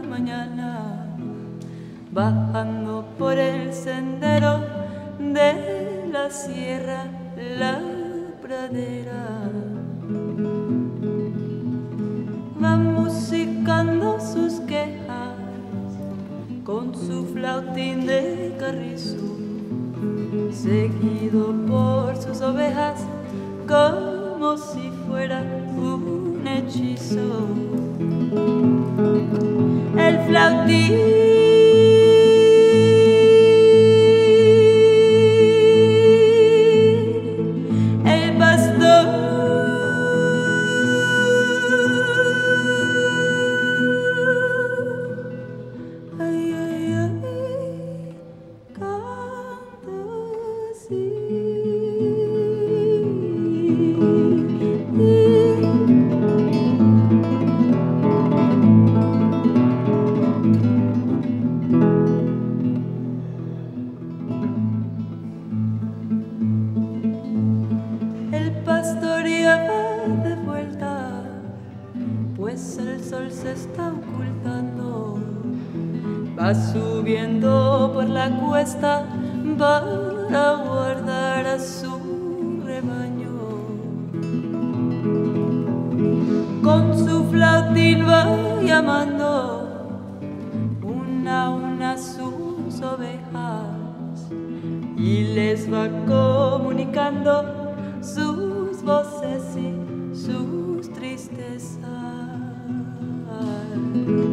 mañana, bajando por el sendero de la sierra, la pradera. Va musicando sus quejas con su flautín de carrizo, seguido por sus ovejas como si fuera un hechizo. El flautín, el pastor, ay, ay, ay, canta así. El pastor ya va de vuelta, pues el sol se está ocultando. Va subiendo por la cuesta para guardar a su rebaño. Con su flautín va llamando una a una sus ovejas y les va comunicando sus voces y sus tristezas.